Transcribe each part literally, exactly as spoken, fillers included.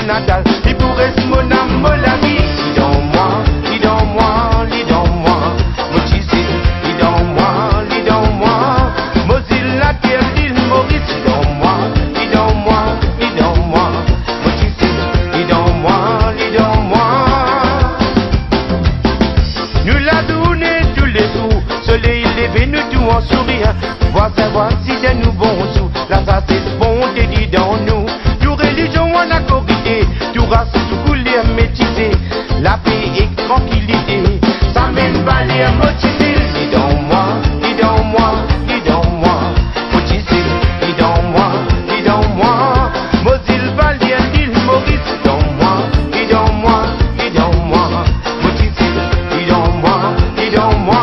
natal, il pourrait se mon âme, la vie. Lis dans moi, lis dans moi, lis dans moi. Motisé, lis dans moi, lis dans moi. Mosile la terre, l'île Maurice. Lis dans moi, lis dans moi, lis dans moi. Motisé, lis dans moi, lis dans moi. Nous la donné tous les jours, soleil levé, nous tout en sourire. Voir savoir si c'est nous bons sous, la ça c'est bon, t'es dit dans nous. Tout religion on a corrigé, tout race, tout couleur métissé. La paix et tranquillité, ça mène pas les motiver. Lis dans moi, lis dans moi, lis dans moi. Motivé, lis dans moi, lis dans moi. Mosile, Valier, l'île Maurice. Lis dans moi, lis dans moi, lis dans moi. Motivé, lis dans moi, lis dans moi.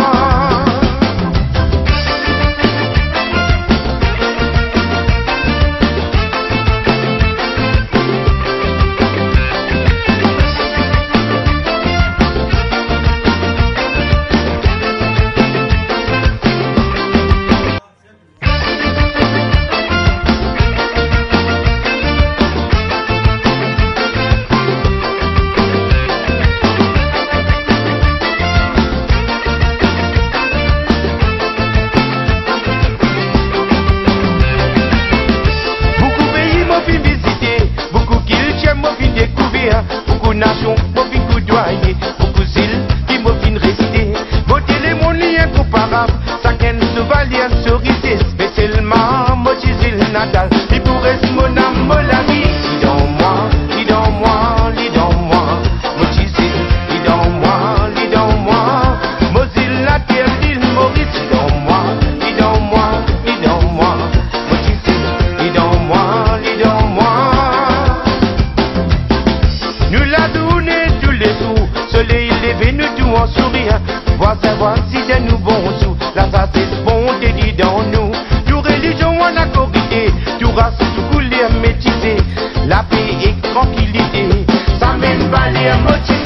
Beaucoup de nations, beaucoup de coudoyer, beaucoup d'îles qui m'ont fin rester. Voter les monnaies incomparables, chacun se valait cerise, spécialement motisé le natal. Il pourrait se mon âme, la vie. Lis dans moi, lis dans moi, lis dans moi. Motisé, lis dans moi, lis dans moi. Mosile la terre, l'île Maurice. Lis dans moi, lis dans moi, lis dans moi. Motisé, lis dans moi, lis dans moi. Nous la donné tous les jours, soleil levé, nous tout en sourire. Voir savoir si c'est nous bons sous, la ça c'est bon, t'es dit dans nous. Tout religion on a corrigé, tout race, tout couleur métissé. La paix et tranquillité, ça mène pas les motifs.